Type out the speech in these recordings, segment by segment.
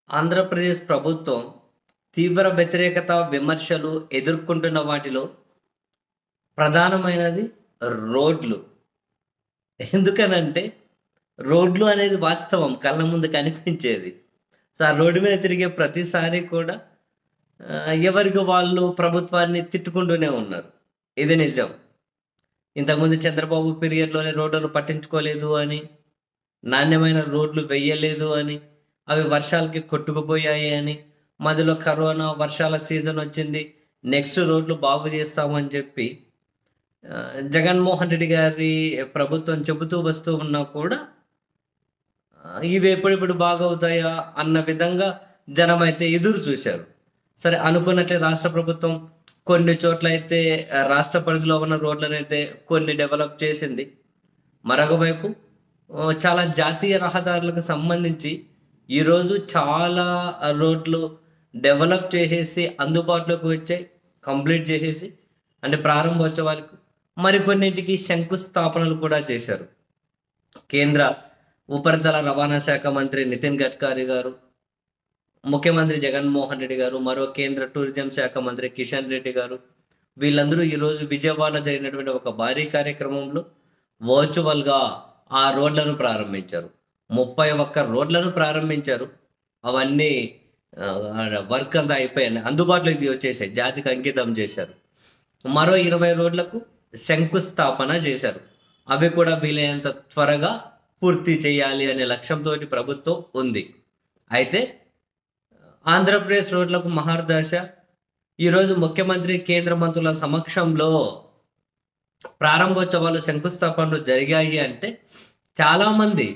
ఆంధ్రప్రదేశ్ ప్రభుత్వం తీవ్ర వ్యతిరేకత, విమర్శలు ఎదుర్కొంటున్న వాటిలో ప్రధానమైనది రోడ్లు. ఎందుకనంటే రోడ్లు అనేది వాస్తవం. కళ్ళ ముందు కనిపించేది. సో, ఆ రోడ్డు మీద తిరిగే ప్రతిసారి కూడా ఎవరికి వాళ్ళు ప్రభుత్వాన్ని తిట్టుకుంటూనే ఉన్నారు. ఇది నిజం. ఇంతకుముందు చంద్రబాబు పీరియడ్‌లోనే రోడ్డును పట్టించుకోలేదు అని, నాణ్యమైన రోడ్లు వెయ్యలేదు అని, అవి వర్షాలకి కొట్టుకుపోయాయి అని, మధ్యలో కరోనా, వర్షాల సీజన్ వచ్చింది. నెక్స్ట్ రోడ్లు బాగు చేస్తామని చెప్పి జగన్మోహన్ రెడ్డి గారి ప్రభుత్వం చెబుతూ వస్తూ ఉన్నా కూడా ఇవి ఎప్పుడెప్పుడు బాగవుతాయా అన్న విధంగా జనమైతే ఎదురు చూశారు. సరే అనుకున్నట్లే రాష్ట్ర ప్రభుత్వం కొన్ని చోట్లయితే రాష్ట్ర పరిధిలో ఉన్న రోడ్లనైతే కొన్ని డెవలప్ చేసింది. మరొక వైపు చాలా జాతీయ రహదారులకు సంబంధించి ఈరోజు చాలా రోడ్లు డెవలప్ చేసేసి అందుబాటులోకి వచ్చాయి. కంప్లీట్ చేసేసి అంటే ప్రారంభోత్సవాలకు మరికొన్నింటికి శంకుస్థాపనలు కూడా చేశారు. కేంద్ర ఉపరితల రవాణా శాఖ మంత్రి నితిన్ గడ్కరీ గారు, ముఖ్యమంత్రి జగన్మోహన్ రెడ్డి గారు, మరో కేంద్ర టూరిజం శాఖ మంత్రి కిషన్ రెడ్డి గారు వీళ్ళందరూ ఈరోజు విజయవాడలో జరిగినటువంటి ఒక భారీ కార్యక్రమంలో వర్చువల్‌గా ఆ రోడ్లను ప్రారంభించారు. 31 రోడ్లను ప్రారంభించారు. అవన్నీ వర్క్ అంతా అయిపోయాయి. అందుబాటులోకి వచ్చేసాయి. జాతికి అంకితం చేశారు. మరో 20 రోడ్లకు శంకుస్థాపన చేశారు. అవి కూడా వీలైనంత త్వరగా పూర్తి చేయాలి అనే లక్ష్యంతోటి ప్రభుత్వం ఉంది. అయితే ఆంధ్రప్రదేశ్ రోడ్లకు మహర్దశ ఈరోజు ముఖ్యమంత్రి, కేంద్ర మంత్రుల సమక్షంలో ప్రారంభోత్సవాలు, శంకుస్థాపనలు జరిగాయి అంటే చాలామంది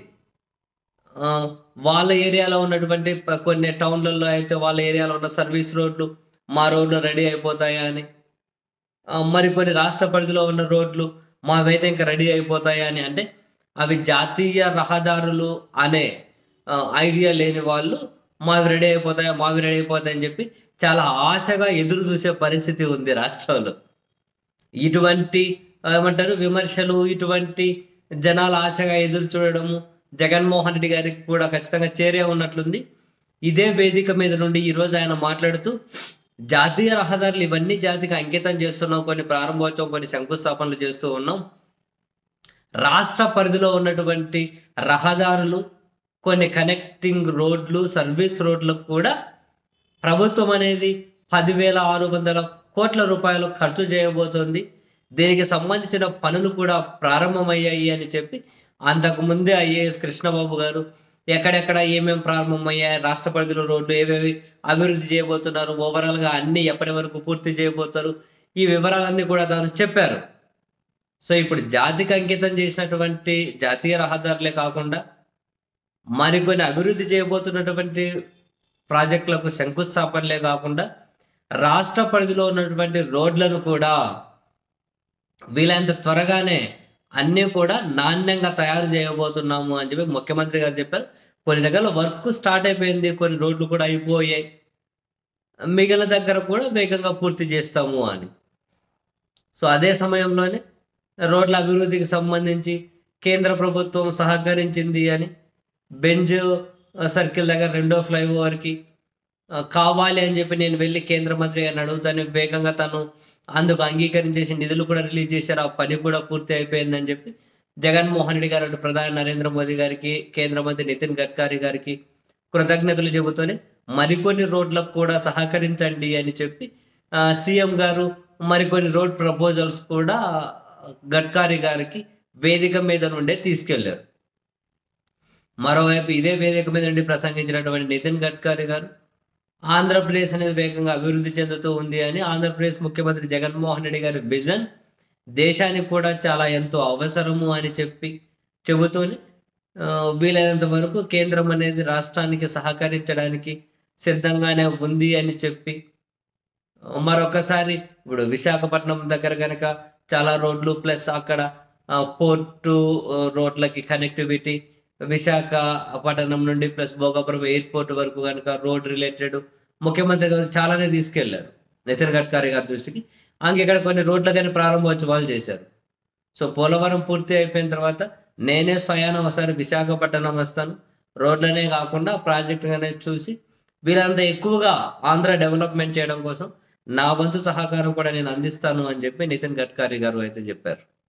వాళ్ళ ఏరియాలో ఉన్నటువంటి కొన్ని టౌన్‌లలో అయితే వాళ్ళ ఏరియాలో ఉన్న సర్వీస్ రోడ్లు, మా రోడ్లు రెడీ అయిపోతాయా అని, మరికొన్ని రాష్ట్ర పరిధిలో ఉన్న రోడ్లు మావైతే ఇంకా రెడీ అయిపోతాయా అని, అంటే అవి జాతీయ రహదారులు అనే ఐడియా లేని వాళ్ళు మావి రెడీ అయిపోతాయా, మావి రెడీ అయిపోతాయని చెప్పి చాలా ఆశగా ఎదురు చూసే పరిస్థితి ఉంది రాష్ట్రంలో. ఇటువంటి ఏమంటారు విమర్శలు, ఇటువంటి జనాలు ఆశగా ఎదురు చూడడము జగన్మోహన్ రెడ్డి గారికి కూడా ఖచ్చితంగా చేరే ఉన్నట్లుంది. ఇదే వేదిక మీద నుండి ఈరోజు ఆయన మాట్లాడుతూ జాతీయ రహదారులు ఇవన్నీ జాతికి అంకితం చేస్తున్నాం, కొన్ని ప్రారంభోత్సవం, కొన్ని శంకుస్థాపనలు చేస్తూ ఉన్నాం. రాష్ట్ర పరిధిలో ఉన్నటువంటి రహదారులు, కొన్ని కనెక్టింగ్ రోడ్లు, సర్వీస్ రోడ్లకు కూడా ప్రభుత్వం అనేది 10,600 కోట్ల రూపాయలు ఖర్చు చేయబోతోంది. దీనికి సంబంధించిన పనులు కూడా ప్రారంభమయ్యాయి అని చెప్పి అంతకుముందే ఐఏఎస్ కృష్ణబాబు గారు ఎక్కడెక్కడ ఏమేమి ప్రారంభమయ్యాయి, రాష్ట్ర పరిధిలో రోడ్లు ఏవేవి అభివృద్ధి చేయబోతున్నారు, ఓవరాల్‌గా అన్నీ ఎప్పటి వరకు పూర్తి చేయబోతారు, ఈ వివరాలన్నీ కూడా తాను చెప్పారు. సో, ఇప్పుడు జాతికి అంకితం చేసినటువంటి జాతీయ రహదారులే కాకుండా మరికొన్ని అభివృద్ధి చేయబోతున్నటువంటి ప్రాజెక్టులకు శంకుస్థాపనలే కాకుండా రాష్ట్ర పరిధిలో ఉన్నటువంటి రోడ్లను కూడా వీలైనంత త్వరగానే అన్నీ కూడా నాణ్యంగా తయారు చేయబోతున్నాము అని చెప్పి ముఖ్యమంత్రి గారు చెప్పారు. కొన్ని దగ్గరలో వర్క్ స్టార్ట్ అయిపోయింది. కొన్ని రోడ్లు కూడా అయిపోయాయి. మిగిలిన దగ్గర కూడా వేగంగా పూర్తి చేస్తాము అని. సో, అదే సమయంలోనే రోడ్ల అభివృద్ధికి సంబంధించి కేంద్ర ప్రభుత్వం సహకరించింది అని బెంజ్ సర్కిల్ దగ్గర రెండో ఫ్లైఓవర్‌కి కావాలి అని చెప్పి నేను వెళ్ళి కేంద్ర మంత్రి గారిని అడుగుతాను. వేగంగా తను అందుకు అంగీకరించేసి నిధులు కూడా రిలీజ్ చేశారు. ఆ పని కూడా పూర్తి అయిపోయిందని చెప్పి జగన్మోహన్ రెడ్డి గారు, ప్రధాని నరేంద్ర మోదీ గారికి, కేంద్ర మంత్రి నితిన్ గడ్కరీ గారికి కృతజ్ఞతలు చెబుతూనే మరికొన్ని రోడ్లకు కూడా సహకరించండి అని చెప్పి సీఎం గారు మరికొన్ని రోడ్ ప్రపోజల్స్ కూడా గడ్కరీ గారికి వేదిక మీద నుండే తీసుకెళ్లారు. మరోవైపు ఇదే వేదిక మీద నుండి ప్రసంగించినటువంటి నితిన్ గడ్కరీ గారు ఆంధ్రప్రదేశ్ అనేది వేగంగా అభివృద్ధి చెందుతూ ఉంది అని, ఆంధ్రప్రదేశ్ ముఖ్యమంత్రి జగన్మోహన్ రెడ్డి గారి విజన్ దేశానికి కూడా చాలా ఎంతో అవసరము అని చెబుతూనే వీలైనంత వరకు కేంద్రం అనేది రాష్ట్రానికి సహకరించడానికి సిద్ధంగానే ఉంది అని చెప్పి మరొకసారి ఇప్పుడు విశాఖపట్నం దగ్గర గనక చాలా రోడ్లు ప్లస్ అక్కడ పోర్టు రోడ్లకి కనెక్టివిటీ, విశాఖపట్నం నుండి ప్లస్ భోగాపురం ఎయిర్పోర్ట్ వరకు కనుక రోడ్ రిలేటెడ్ ముఖ్యమంత్రి గారు చాలానే తీసుకెళ్లారు నితిన్ గడ్కరీ గారి దృష్టికి. ఇక్కడ కొన్ని రోడ్ల కానీ ప్రారంభోత్సవాలు చేశారు. సో, పోలవరం పూర్తి అయిపోయిన తర్వాత నేనే స్వయాన ఒకసారి విశాఖపట్నం వస్తాను, రోడ్లనే కాకుండా ప్రాజెక్టుగానే చూసి వీరంత ఎక్కువగా ఆంధ్ర డెవలప్మెంట్ చేయడం కోసం నా వంతు సహకారం కూడా నేను అందిస్తాను అని చెప్పి నితిన్ గడ్కరీ గారు అయితే చెప్పారు.